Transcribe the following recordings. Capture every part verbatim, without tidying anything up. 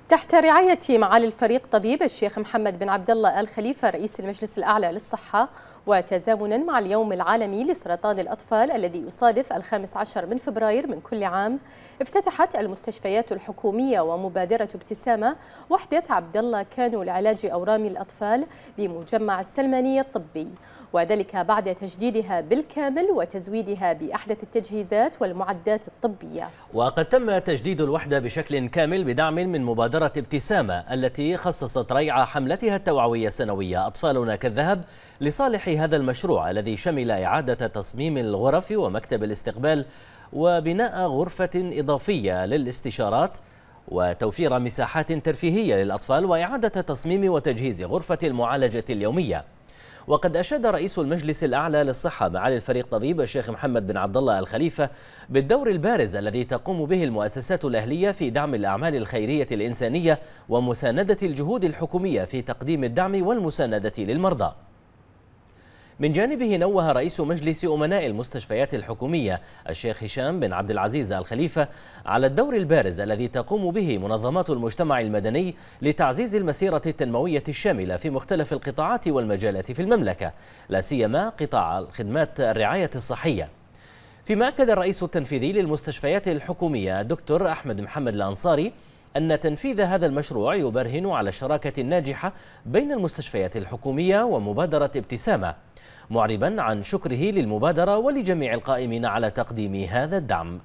تحت رعاية معالي الفريق طبيب الشيخ محمد بن عبد الله آل خليفة رئيس المجلس الأعلى للصحة، وتزامنا مع اليوم العالمي لسرطان الأطفال الذي يصادف الخامس عشر من فبراير من كل عام، افتتحت المستشفيات الحكومية ومبادرة ابتسامة وحدة عبد الله كانو لعلاج أورام الأطفال بمجمع السلمانية الطبي، وذلك بعد تجديدها بالكامل وتزويدها بأحدث التجهيزات والمعدات الطبية. وقد تم تجديد الوحدة بشكل كامل بدعم من مبادرة ابتسامة التي خصصت ريع حملتها التوعوية السنوية أطفالنا كالذهب لصالح هذا المشروع الذي شمل إعادة تصميم الغرف ومكتب الاستقبال وبناء غرفة إضافية للاستشارات وتوفير مساحات ترفيهية للأطفال وإعادة تصميم وتجهيز غرفة المعالجة اليومية. وقد أشاد رئيس المجلس الأعلى للصحة معالي الفريق طبيب الشيخ محمد بن عبد الله آل خليفة بالدور البارز الذي تقوم به المؤسسات الأهلية في دعم الأعمال الخيرية الإنسانية ومساندة الجهود الحكومية في تقديم الدعم والمساندة للمرضى. من جانبه نوه رئيس مجلس أمناء المستشفيات الحكومية الشيخ هشام بن عبد العزيز آل خليفة على الدور البارز الذي تقوم به منظمات المجتمع المدني لتعزيز المسيرة التنموية الشاملة في مختلف القطاعات والمجالات في المملكة، لا سيما قطاع خدمات الرعاية الصحية. فيما أكد الرئيس التنفيذي للمستشفيات الحكومية الدكتور أحمد محمد الأنصاري أن تنفيذ هذا المشروع يبرهن على الشراكة الناجحة بين المستشفيات الحكومية ومبادرة ابتسامة، معربا عن شكره للمبادرة ولجميع القائمين على تقديم هذا الدعم.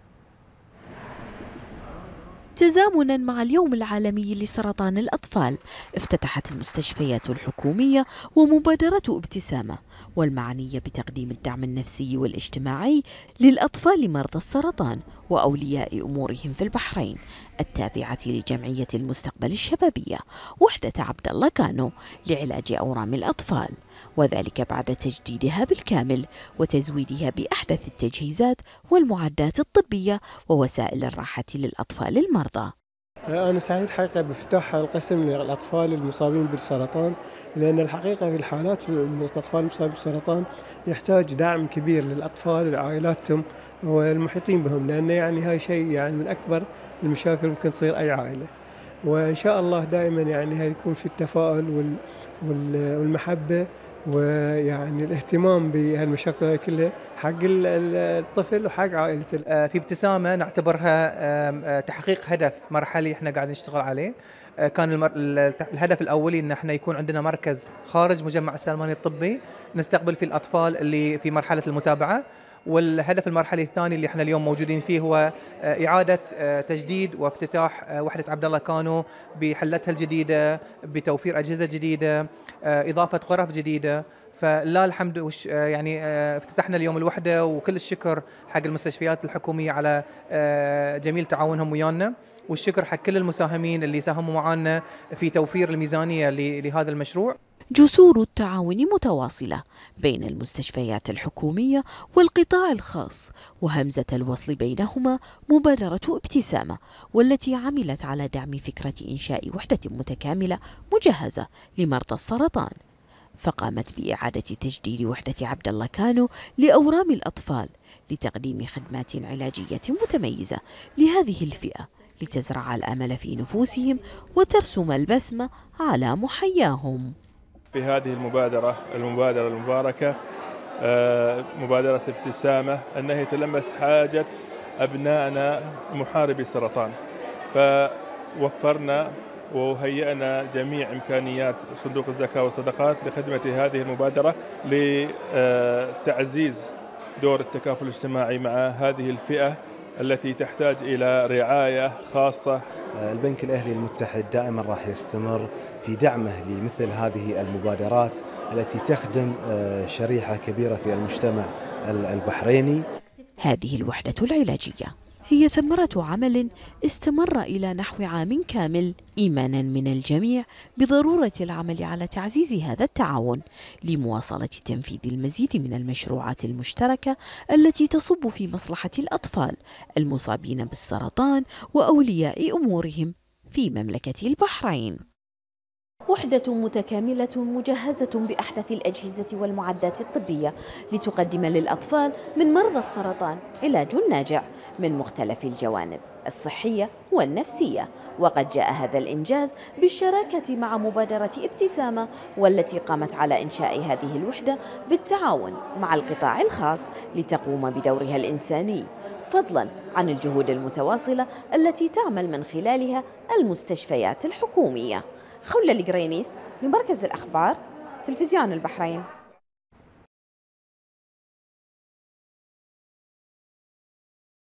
تزامنا مع اليوم العالمي لسرطان الأطفال، افتتحت المستشفيات الحكومية ومبادرة ابتسامة والمعنية بتقديم الدعم النفسي والاجتماعي للأطفال مرضى السرطان وأولياء أمورهم في البحرين التابعة لجمعية المستقبل الشبابية وحدة عبد الله كانو لعلاج أورام الأطفال، وذلك بعد تجديدها بالكامل وتزويدها بأحدث التجهيزات والمعدات الطبية ووسائل الراحة للأطفال المرضى. أنا سعيد حقيقة بافتتاح القسم للأطفال المصابين بالسرطان، لأن الحقيقة في الحالات الأطفال المصابين بالسرطان يحتاج دعم كبير للأطفال وعائلاتهم والمحيطين بهم، لأن يعني هاي شيء يعني من أكبر المشاكل ممكن تصير أي عائلة. وإن شاء الله دائما يعني هيكون في التفاؤل والمحبة ويعني الاهتمام بهالمشاكل كلها حق الطفل وحق عائلته. في ابتسامة نعتبرها تحقيق هدف مرحلي احنا قاعدين نشتغل عليه. كان الهدف الأولي ان احنا يكون عندنا مركز خارج مجمع السلماني الطبي نستقبل فيه الأطفال اللي في مرحلة المتابعة، والهدف المرحلي الثاني اللي احنا اليوم موجودين فيه هو إعادة تجديد وافتتاح وحدة عبد الله كانو بحلتها الجديدة بتوفير أجهزة جديدة، إضافة غرف جديدة. فلا الحمد يعني افتتحنا اليوم الوحدة، وكل الشكر حق المستشفيات الحكومية على جميل تعاونهم ويانا، والشكر حق كل المساهمين اللي ساهموا معنا في توفير الميزانية لهذا المشروع. جسور التعاون متواصلة بين المستشفيات الحكومية والقطاع الخاص، وهمزة الوصل بينهما مبادرة ابتسامة، والتي عملت على دعم فكرة إنشاء وحدة متكاملة مجهزة لمرضى السرطان، فقامت بإعادة تجديد وحدة عبد الله كانو لأورام الأطفال لتقديم خدمات علاجية متميزة لهذه الفئة لتزرع الأمل في نفوسهم وترسم البسمة على محياهم. في هذه المبادرة المبادرة المباركة مبادرة ابتسامة أنها تلمس حاجة أبنائنا محاربي السرطان، فوفرنا وهيئنا جميع إمكانيات صندوق الزكاة والصدقات لخدمة هذه المبادرة لتعزيز دور التكافل الاجتماعي مع هذه الفئة التي تحتاج إلى رعاية خاصة. البنك الأهلي المتحد دائما راح يستمر في دعمه لمثل هذه المبادرات التي تخدم شريحة كبيرة في المجتمع البحريني. هذه الوحدة العلاجية هي ثمرة عمل استمر إلى نحو عام كامل، إيمانا من الجميع بضرورة العمل على تعزيز هذا التعاون لمواصلة تنفيذ المزيد من المشروعات المشتركة التي تصب في مصلحة الأطفال المصابين بالسرطان وأولياء أمورهم في مملكة البحرين. وحدة متكاملة مجهزة بأحدث الأجهزة والمعدات الطبية لتقدم للأطفال من مرضى السرطان علاج ناجع من مختلف الجوانب الصحية والنفسية. وقد جاء هذا الإنجاز بالشراكة مع مبادرة ابتسامة، والتي قامت على إنشاء هذه الوحدة بالتعاون مع القطاع الخاص لتقوم بدورها الإنساني، فضلا عن الجهود المتواصلة التي تعمل من خلالها المستشفيات الحكومية. خولة القرينيس لمركز الأخبار تلفزيون البحرين.